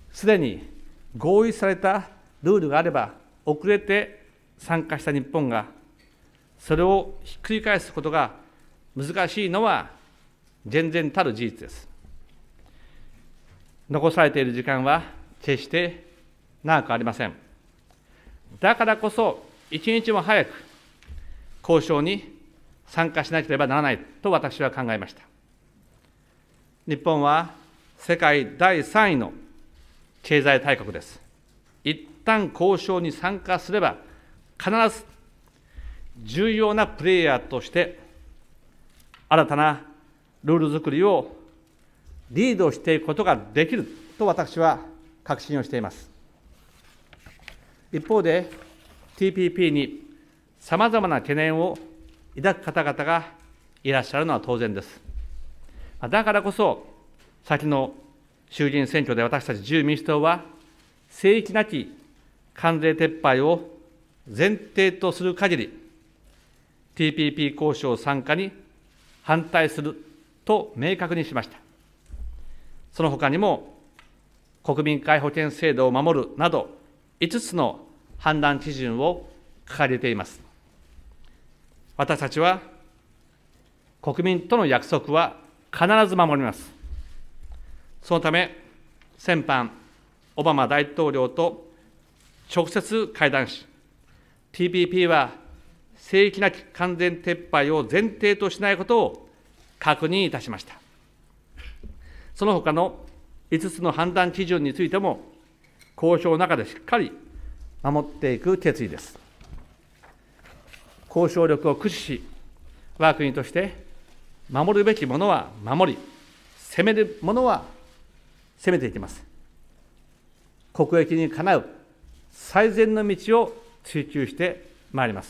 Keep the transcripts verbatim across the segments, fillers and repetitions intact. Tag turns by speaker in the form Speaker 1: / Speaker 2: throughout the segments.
Speaker 1: すでに合意されたルールがあれば、遅れて参加した日本が、それをひっくり返すことが難しいのは、厳然たる事実です。残されている時間は決して長くありません。だからこそ、一日も早く交渉に参加しなければならないと私は考えました。日本は世界だいさんいの経済大国です。一旦交渉に参加すれば、必ず重要なプレイヤーとして、新たなルール作りをリードしていくことができると私は確信をしています。一方で、ティーピーピー にさまざまな懸念を抱く方々がいらっしゃるのは当然です。だからこそ、先の衆議院選挙で私たち自由民主党は、聖域なき関税撤廃を前提とする限り、ティーピーピー 交渉参加に反対すると明確にしました。そのほかにも、国民皆保険制度を守るなど、いつつの判断基準を掲げています。私たちは、国民との約束は必ず守ります。そのため、先般、オバマ大統領と直接会談し、ティーピーピー は聖域なき完全撤廃を前提としないことを確認いたしました。その他のいつつの判断基準についても、交渉の中でしっかり守っていく決意です。交渉力を駆使し、我が国として守るべきものは守り、攻めるものは攻めていきます。国益にかなう最善の道を追求してまいります。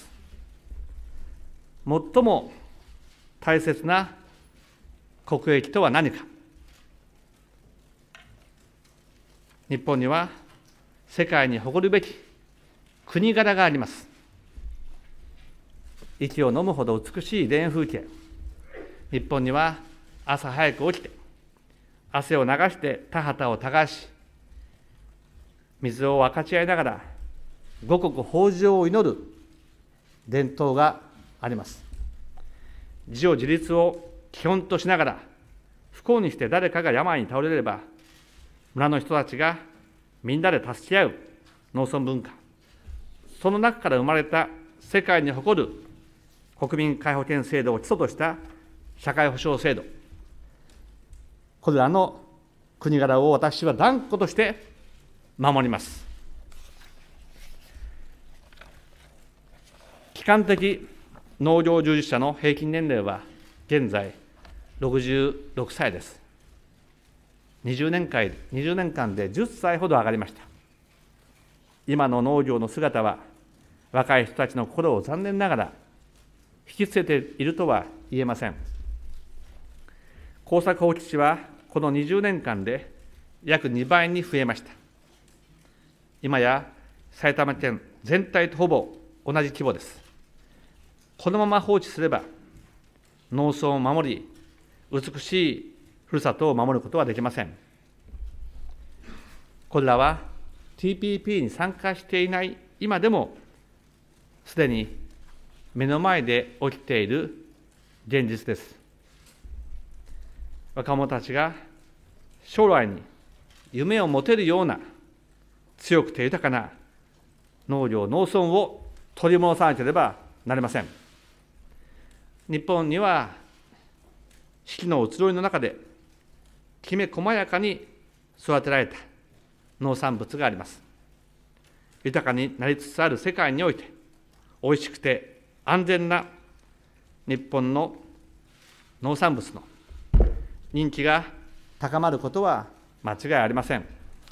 Speaker 1: 最も大切な国益とは何か。日本には世界に誇るべき国柄があります。息を飲むほど美しい田園風景。日本には朝早く起きて、汗を流して田畑を耕し、水を分かち合いながら、五穀豊穣を祈る伝統があります。自助自立を基本としながら、不幸にして誰かが病に倒れれば、村の人たちがみんなで助け合う農村文化、その中から生まれた世界に誇る国民皆保険制度を基礎とした社会保障制度、これらの国柄を私は断固として守ります。基幹的農業従事者の平均年齢は現在ろくじゅうろくさいです。にじゅうねんかん、にじゅうねんかんでじゅっさいほど上がりました。今の農業の姿は、若い人たちの心を残念ながら引きつけているとは言えません。耕作放棄地はこのにじゅうねんかんで約にばいに増えました。今や埼玉県全体とほぼ同じ規模です。このまま放置すれば、農村を守り、美しいふるさとを守ることはできません。これらは ティーピーピー に参加していない今でも、すでに目の前で起きている現実です。若者たちが将来に夢を持てるような強くて豊かな農業、農村を取り戻さなければなりません。日本には四季の移ろいの中できめ細やかに育てられた農産物があります。豊かになりつつある世界において、おいしくて安全な日本の農産物の人気が高まることは間違いありません。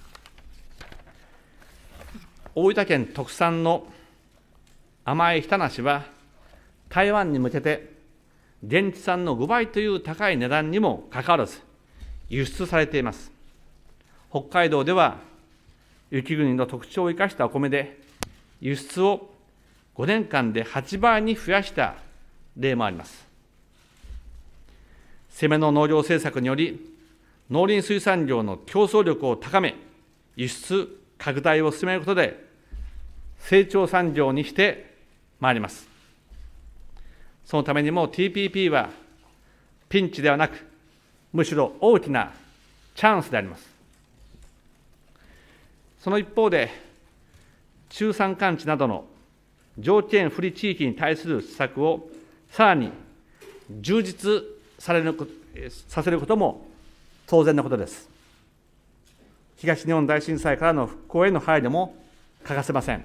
Speaker 1: 大分県特産の甘い日田梨は、台湾に向けて現地産のごばいという高い値段にもかかわらず、輸出されています。北海道では、雪国の特徴を生かしたお米で、輸出をごねんかんではちばいに増やした例もあります。攻めの農業政策により、農林水産業の競争力を高め、 輸出拡大を進めることで、成長産業にしてまいります。そのためにも ティーピーピー はピンチではなく、むしろ大きなチャンスであります。その一方で、中山間地などの条件不利地域に対する施策をさらに充実されるさせることも当然のことです。東日本大震災からの復興への配慮も欠かせません。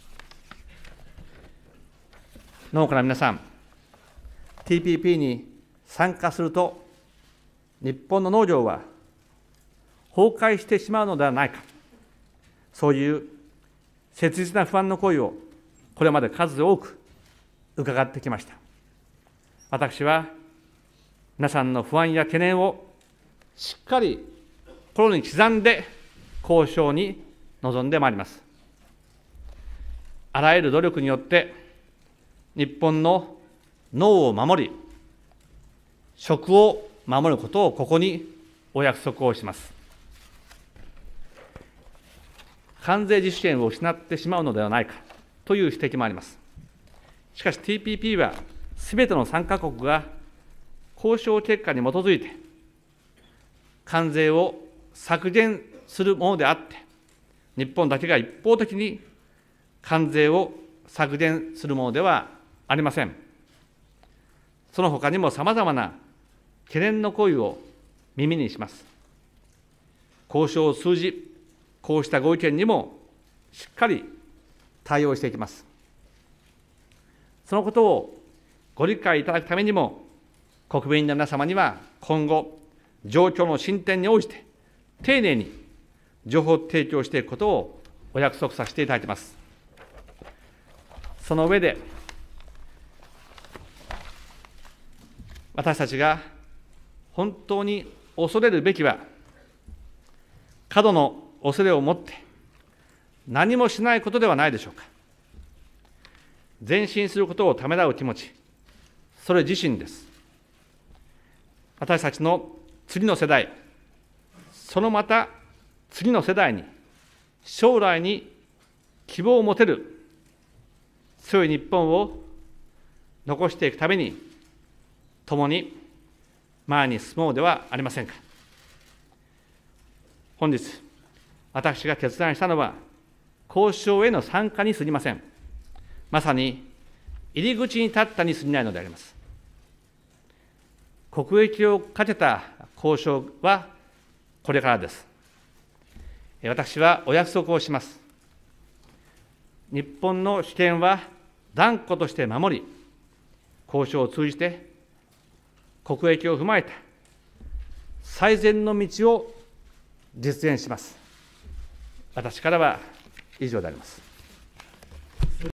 Speaker 1: 農家の皆さん、ティーピーピー に参加すると、日本の農業は崩壊してしまうのではないか、そういう切実な不安の声をこれまで数多く伺ってきました。私は皆さんの不安や懸念をしっかり心に刻んで交渉に臨んでまいります。あらゆる努力によって日本の農を守り、食を守ることをここにお約束をします。関税自主権を失ってしまうのではないかという指摘もあります。しかし ティーピーピー はすべての参加国が交渉結果に基づいて関税を削減するものであって、日本だけが一方的に関税を削減するものではありません。その他にもさまざまな懸念の声を耳にします。交渉を通じ、こうしたご意見にもしっかり対応していきます。そのことをご理解いただくためにも、国民の皆様には今後、状況の進展に応じて、丁寧に情報提供していくことをお約束させていただきます。その上で、私たちが本当に恐れるべきは、過度の恐れを持って何もしないことではないでしょうか。前進することをためらう気持ち、それ自身です。私たちの次の世代、そのまた次の世代に、将来に希望を持てる強い日本を残していくために、共に前に進もうではありませんか。本日、私が決断したのは、交渉への参加に過ぎません。まさに入り口に立ったに過ぎないのであります。国益をかけた交渉はこれからです。私はお約束をします。日本の主権は断固として守り、交渉を通じて国益を踏まえた最善の道を実現します。私からは以上であります。